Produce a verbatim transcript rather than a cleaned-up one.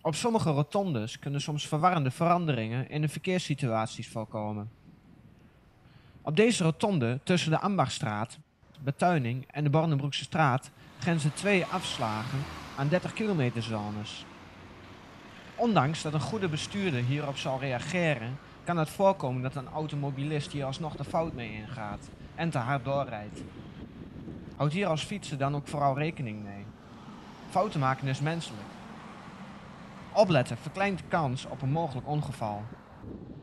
Op sommige rotondes kunnen soms verwarrende veranderingen in de verkeerssituaties voorkomen. Op deze rotonde tussen de Ambachtstraat, Betuining en de Bornebroekse straat grenzen twee afslagen aan dertig kilometer zones. Ondanks dat een goede bestuurder hierop zal reageren, kan het voorkomen dat een automobilist hier alsnog de fout mee ingaat en te hard doorrijdt. Houd hier als fietser dan ook vooral rekening mee. Fouten maken is menselijk. Opletten verkleint de kans op een mogelijk ongeval.